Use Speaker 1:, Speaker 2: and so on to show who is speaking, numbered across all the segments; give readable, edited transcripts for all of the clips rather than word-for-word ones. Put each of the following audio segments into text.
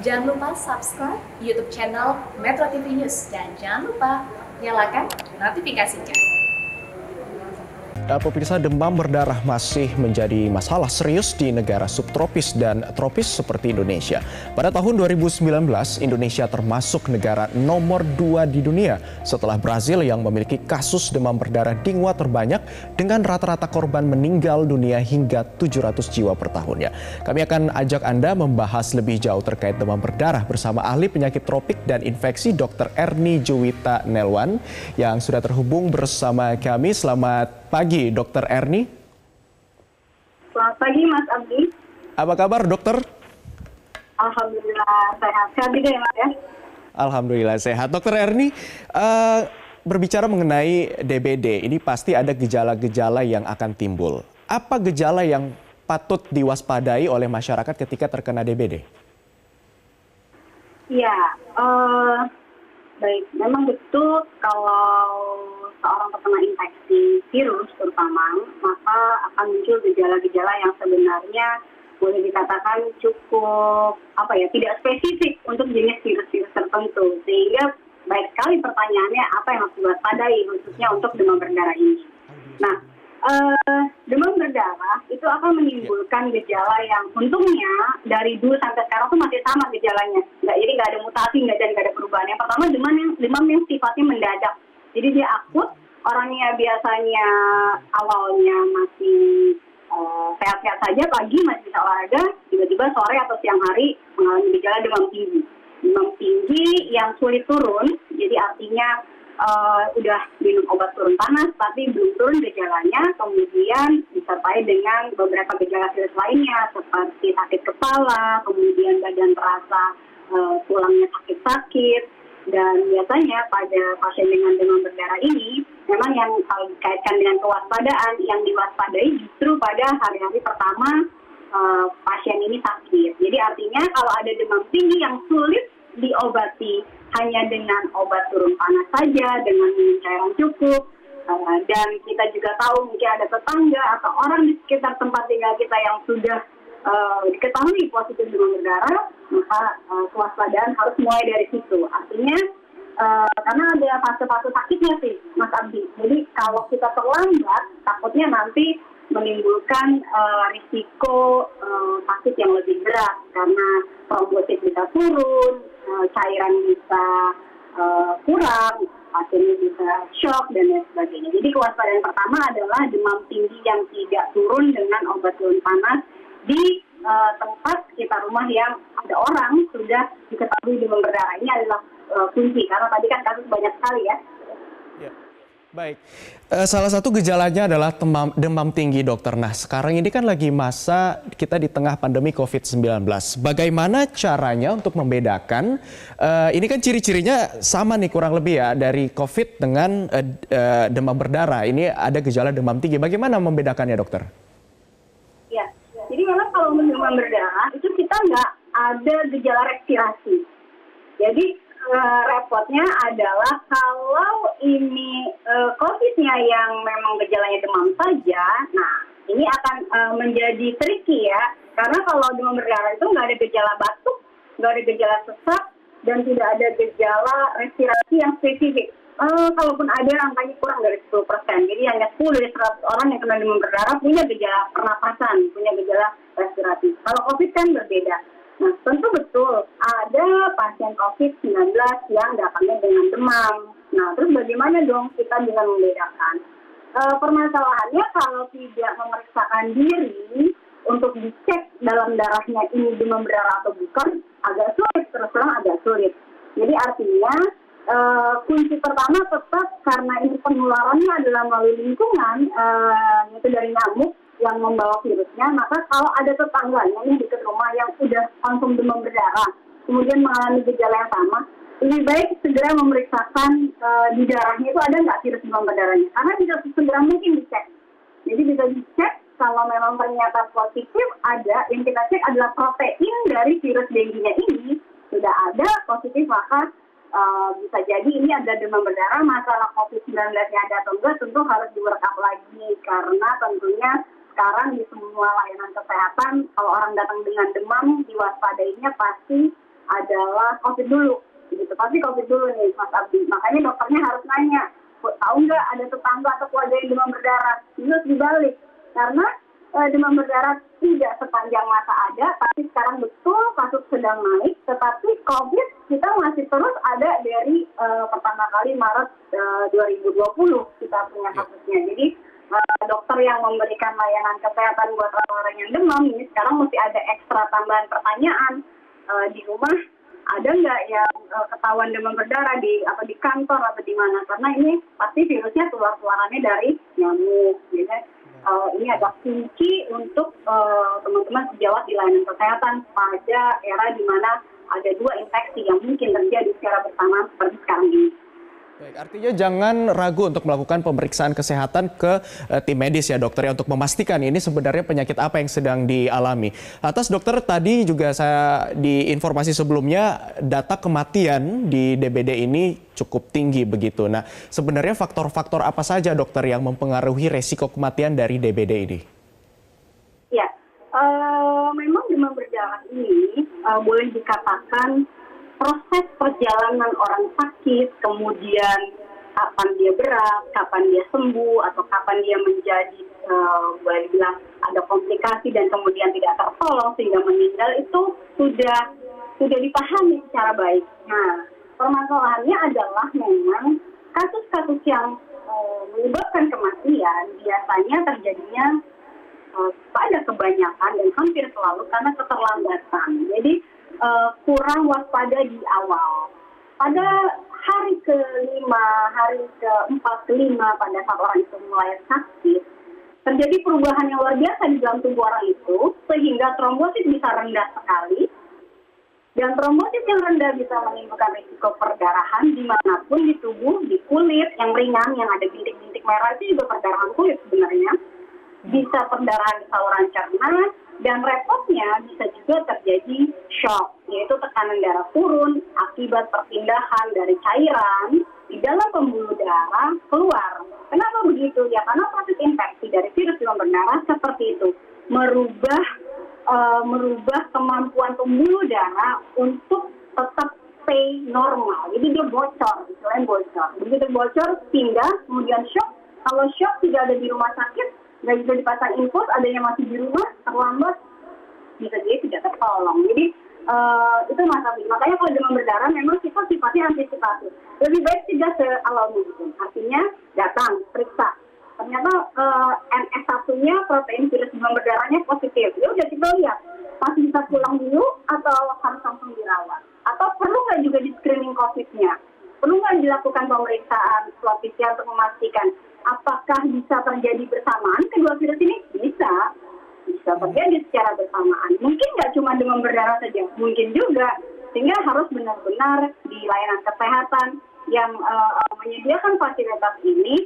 Speaker 1: Jangan lupa subscribe YouTube channel Metro TV News dan jangan lupa nyalakan notifikasinya.
Speaker 2: Pemirsa, demam berdarah masih menjadi masalah serius di negara subtropis dan tropis seperti Indonesia. Pada tahun 2019, Indonesia termasuk negara nomor 2 di dunia setelah Brazil yang memiliki kasus demam berdarah dengue terbanyak dengan rata-rata korban meninggal dunia hingga 700 jiwa per tahunnya. Kami akan ajak Anda membahas lebih jauh terkait demam berdarah bersama ahli penyakit tropik dan infeksi Dr. Erni Juwita Nelwan yang sudah terhubung bersama kami. Selamat pagi, Dr. Erni.
Speaker 3: Selamat pagi, Mas Abdi.
Speaker 2: Apa kabar, dokter?
Speaker 3: Alhamdulillah sehat. Sehat juga ya, Mas ya?
Speaker 2: Alhamdulillah sehat. Dr. Erni, berbicara mengenai DBD, ini pasti ada gejala-gejala yang akan timbul. Apa gejala yang patut diwaspadai oleh masyarakat ketika terkena DBD?
Speaker 3: Iya, baik. Memang betul kalau seorang terkena infeksi virus terutama, maka akan muncul gejala-gejala yang sebenarnya boleh dikatakan cukup tidak spesifik untuk jenis virus-virus tertentu. Sehingga baik sekali pertanyaannya apa yang harus diwaspadai khususnya untuk demam berdarah ini. Nah, demam berdarah itu akan menimbulkan gejala yang untungnya dari dulu sampai sekarang tuh masih sama gejalanya. Jadi nggak ada mutasi, nggak ada perubahan. Yang pertama demam yang sifatnya mendadak. Jadi dia akut, orangnya biasanya awalnya masih sehat-sehat saja, pagi masih bisa olahraga, tiba-tiba sore atau siang hari mengalami gejala demam tinggi. Demam tinggi yang sulit turun, jadi artinya udah minum obat turun panas, tapi belum turun gejalanya, kemudian disertai dengan beberapa gejala virus lainnya, seperti sakit kepala, kemudian badan terasa tulangnya sakit-sakit. Dan biasanya pada pasien dengan demam berdarah ini, memang yang kalau dikaitkan dengan kewaspadaan, yang diwaspadai justru pada hari-hari pertama pasien ini sakit. Jadi artinya kalau ada demam tinggi yang sulit diobati hanya dengan obat turun panas saja, dengan minum cairan cukup, dan kita juga tahu mungkin ada tetangga atau orang di sekitar tempat tinggal kita yang sudah diketahui positif demam berdarah, maka kewaspadaan harus mulai dari situ. Artinya karena ada fase-fase sakitnya sih, Mas Abdi. Jadi kalau kita terlambat, takutnya nanti menimbulkan risiko sakit yang lebih berat karena trombosit bisa turun, cairan bisa kurang, pasiennya bisa shock dan lain sebagainya. Jadi kewaspadaan pertama adalah demam tinggi yang tidak turun dengan obat turun panas di tempat sekitar rumah yang ada orang sudah diketahui demam berdarah. Ini adalah kunci, karena tadi kan kasus banyak sekali ya.
Speaker 2: Ya. Baik, salah satu gejalanya adalah demam tinggi, dokter. Nah, sekarang ini kan lagi masa kita di tengah pandemi COVID-19. Bagaimana caranya untuk membedakan, ini kan ciri-cirinya sama nih kurang lebih ya, dari COVID dengan demam berdarah. Ini ada gejala demam tinggi, bagaimana membedakannya, dokter?
Speaker 3: Ya, jadi memang kalau demam berdarah itu kita nggak ada gejala respirasi. Jadi repotnya adalah kalau ini COVID-nya yang memang gejalanya demam saja, nah ini akan menjadi tricky ya. Karena kalau demam berdarah itu nggak ada gejala batuk, nggak ada gejala sesak, dan tidak ada gejala respirasi yang spesifik. Kalaupun ada, angkanya kurang dari 10%. Jadi hanya 10 dari 100 orang yang kena demam berdarah punya gejala pernapasan, punya gejala respirasi. Kalau COVID kan berbeda. Nah, tentu betul ada pasien COVID-19 yang datangnya dengan demam. Nah, terus bagaimana dong kita bisa membedakan? Permasalahannya kalau tidak memeriksakan diri untuk dicek dalam darahnya ini demam berdarah atau bukan, agak sulit, terus terang agak sulit. Jadi artinya kunci pertama tetap karena ini penularannya adalah melalui lingkungan, itu dari nyamuk yang membawa virusnya, maka kalau ada tetangganya ini dekat rumah yang sudah langsung demam berdarah, kemudian mengalami gejala yang sama, lebih baik segera memeriksakan di darahnya itu ada nggak virus demam berdarahnya, karena bisa segera mungkin dicek. Jadi bisa dicek kalau memang ternyata positif ada, yang kita cek adalah protein dari virus dengue-nya ini sudah ada positif, maka bisa jadi ini ada demam berdarah. Masalah COVID-19-nya ada atau enggak tentu harus di-workup lagi, karena tentunya sekarang di semua layanan kesehatan kalau orang datang dengan demam, diwaspadainya pasti adalah COVID dulu. Gitu, pasti COVID dulu nih Mas Abdi. Makanya dokternya harus nanya, tahu nggak ada tetangga atau keluarga yang demam berdarah? Terus dibalik, karena demam berdarah tidak sepanjang masa ada, tapi sekarang betul kasus sedang naik, tetapi COVID kita masih terus ada dari pertama kali Maret 2020 kita punya kasusnya. Jadi dokter yang memberikan layanan kesehatan buat orang-orang yang demam ini sekarang mesti ada ekstra tambahan pertanyaan di rumah, ada nggak yang ketahuan demam berdarah di kantor atau di mana, karena ini pasti virusnya keluarannya dari nyamuk. Jadi ini adalah kunci untuk teman-teman sejawat di layanan kesehatan pada era di mana ada dua infeksi yang mungkin terjadi secara bersamaan seperti sekarang ini.
Speaker 2: Baik, artinya jangan ragu untuk melakukan pemeriksaan kesehatan ke tim medis ya dokter ya, untuk memastikan ini sebenarnya penyakit apa yang sedang dialami. Atas dokter, tadi juga saya di informasi sebelumnya data kematian di DBD ini cukup tinggi begitu. Nah, sebenarnya faktor-faktor apa saja dokter yang mempengaruhi resiko kematian dari DBD ini?
Speaker 3: Ya, memang demam berdarah ini boleh dikatakan proses perjalanan orang sakit, kemudian kapan dia berat, kapan dia sembuh, atau kapan dia menjadi, boleh dibilang ada komplikasi dan kemudian tidak tertolong sehingga meninggal, itu sudah dipahami secara baik. Nah, permasalahannya adalah memang kasus-kasus yang menyebabkan kematian biasanya terjadinya pada kebanyakan dan hampir selalu karena keterlambatan. Jadi kurang waspada di awal. Pada hari ke-5, hari ke-4, ke-5 pada saat orang itu mulai sakit, terjadi perubahan yang luar biasa di dalam tubuh orang itu, sehingga trombosit bisa rendah sekali. Dan trombosit yang rendah bisa menimbulkan risiko perdarahan dimanapun di tubuh, di kulit yang ringan, yang ada bintik-bintik merah, itu juga perdarahan kulit sebenarnya. Bisa perdarahan di saluran cerna, dan repotnya bisa juga terjadi shock, yaitu tekanan darah turun akibat perpindahan dari cairan di dalam pembuluh darah keluar. Kenapa begitu? Ya karena proses infeksi dari virus demam berdarah seperti itu merubah kemampuan pembuluh darah untuk tetap stay normal. Jadi dia bocor, istilahnya bocor. Begitu bocor, pindah, kemudian shock. Kalau shock tidak ada di rumah sakit, nggak bisa dipasang infus, adanya masih di rumah, terlambat, bisa jadi tidak tertolong. Jadi itu masalah. Makanya kalau demam berdarah memang kita sifatnya antisipatif. Lebih baik tidak seawal mungkin. Artinya datang, periksa. Ternyata NS1-nya protein virus demam berdarahnya positif. Ya udah kita lihat, masih bisa pulang dulu atau harus langsung dirawat. Atau perlu nggak juga di screening COVID-nya? Perlu nggak dilakukan pemeriksaan swab PCR untuk memastikan apakah bisa terjadi bersamaan kedua virus ini? Bisa terjadi secara bersamaan. Mungkin nggak cuma demam berdarah saja, mungkin juga. Sehingga harus benar-benar di layanan kesehatan yang menyediakan fasilitas ini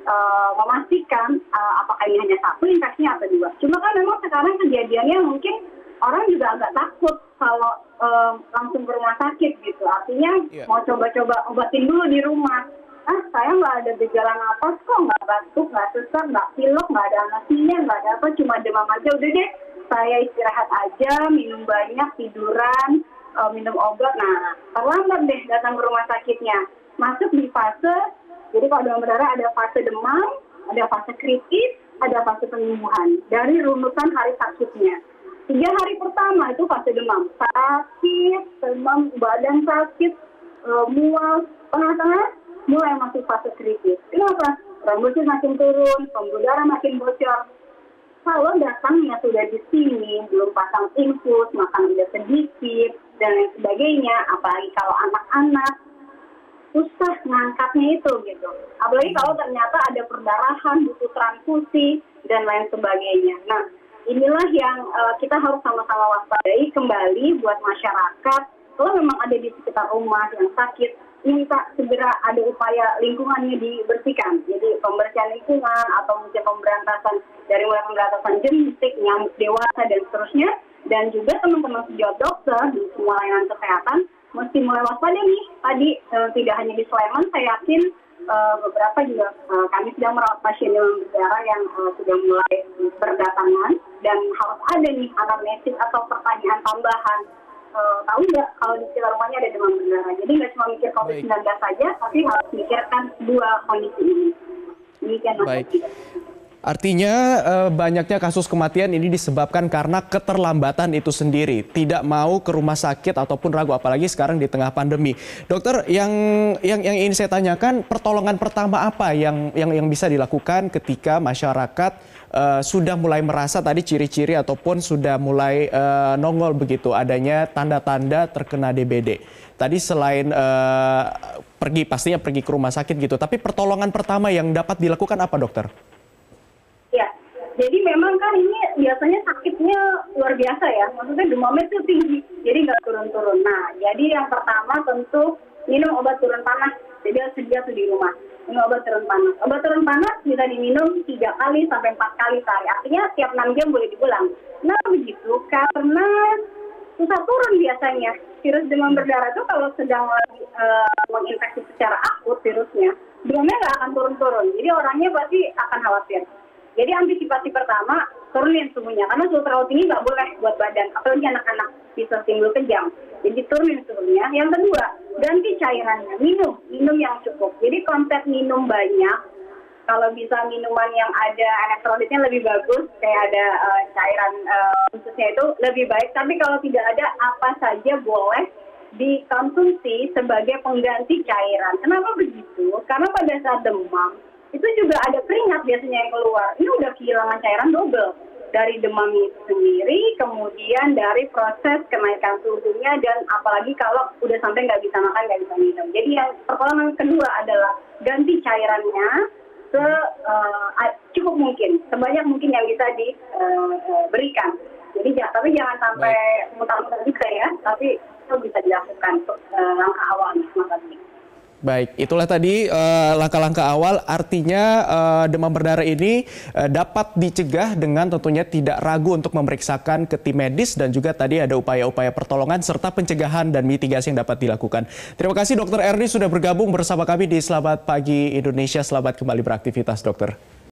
Speaker 3: memastikan apakah ini hanya satu infeksinya atau dua. Cuma kan memang sekarang kejadiannya mungkin orang juga agak takut kalau langsung ke rumah sakit gitu. Artinya mau coba-coba obatin dulu di rumah. Saya nggak ada gejala napas kok, nggak batuk, nggak sesak, nggak pilek, nggak ada anasinya, nggak ada apa, cuma demam aja. Udah deh, saya istirahat aja, minum banyak, tiduran, minum obat. Nah, terlambat deh datang ke rumah sakitnya. Masuk di fase, jadi kalau demam berdarah ada fase demam, ada fase kritis, ada fase penyembuhan. Dari runutan hari sakitnya. 3 hari pertama itu fase demam. Sakit, demam, badan sakit, mual, tengah-tengah, mulai masuk fase kritis. Kenapa? Trombosit makin turun, pembuluh darah makin bocor. Kalau datangnya sudah di sini, belum pasang infus, makan udah sedikit, dan lain sebagainya, apalagi kalau anak-anak, susah ngangkatnya itu gitu. Apalagi kalau ternyata ada perdarahan, butuh transfusi, dan lain sebagainya. Nah, inilah yang kita harus sama-sama waspadai kembali buat masyarakat. Kalau memang ada di sekitar rumah yang sakit, minta segera ada upaya lingkungannya dibersihkan. Jadi pembersihan lingkungan atau mungkin pemberantasan dari mulai pemberantasan jentik, nyamuk dewasa dan seterusnya. Dan juga teman-teman sejawat dokter di semua layanan kesehatan mesti mulai waspada nih. Tadi tidak hanya di Sleman, saya yakin beberapa juga kami sedang merawat pasien demam berdarah yang sudah mulai berdatangan dan harus ada nih anamnesis atau pertanyaan tambahan. tahu nggak kalau di sekitar rumahnya ada demam berdarah. Jadi nggak cuma mikir COVID-19 saja, tapi harus mikirkan dua kondisi ini. Demikian Mas.
Speaker 2: Baik. Artinya banyaknya kasus kematian ini disebabkan karena keterlambatan itu sendiri. Tidak mau ke rumah sakit ataupun ragu, apalagi sekarang di tengah pandemi. Dokter, yang ingin saya tanyakan, pertolongan pertama apa yang bisa dilakukan ketika masyarakat sudah mulai merasa tadi ciri-ciri ataupun sudah mulai nongol begitu adanya tanda-tanda terkena DBD. Tadi selain pastinya pergi ke rumah sakit gitu, tapi pertolongan pertama yang dapat dilakukan apa, dokter?
Speaker 3: Ya, jadi memang kan ini biasanya sakitnya luar biasa ya, maksudnya demamnya itu tinggi, jadi nggak turun-turun. Nah, jadi yang pertama tentu minum obat turun panas, jadi harus sedia tuh di rumah. Minum obat turun panas. Obat turun panas bisa diminum 3 kali sampai 4 kali sehari, artinya tiap 6 jam boleh diulang. Nah begitu, karena susah turun biasanya. Virus demam berdarah itu kalau sedang menginfeksi secara akut virusnya, demamnya nggak akan turun-turun, jadi orangnya pasti akan khawatir. Jadi antisipasi pertama, turunin suhunya. Karena suhu terlalu tinggi nggak boleh buat badan. Apalagi anak-anak bisa timbul kejang. Jadi turunin suhunya. Yang kedua, ganti cairannya. Minum yang cukup. Jadi konsep minum banyak. Kalau bisa minuman yang ada elektrolitnya lebih bagus. Kayak ada cairan khususnya itu lebih baik. Tapi kalau tidak ada, apa saja boleh dikonsumsi sebagai pengganti cairan. Kenapa begitu? Karena pada saat demam, itu juga ada keringat biasanya yang keluar. Ini udah kehilangan cairan double. Dari demam itu sendiri, kemudian dari proses kenaikan suhunya, dan apalagi kalau udah sampai nggak bisa makan, nggak bisa minum. Jadi yang pertolongan kedua adalah ganti cairannya cukup mungkin, sebanyak mungkin yang bisa diberikan. Jadi tapi jangan sampai mutar-mutar juga ya, tapi itu bisa dilakukan langkah awal semacam ini.
Speaker 2: Baik, itulah tadi langkah-langkah awal, artinya demam berdarah ini dapat dicegah dengan tentunya tidak ragu untuk memeriksakan ke tim medis, dan juga tadi ada upaya-upaya pertolongan serta pencegahan dan mitigasi yang dapat dilakukan. Terima kasih Dr. Erni sudah bergabung bersama kami di Selamat Pagi Indonesia. Selamat kembali beraktivitas, dokter.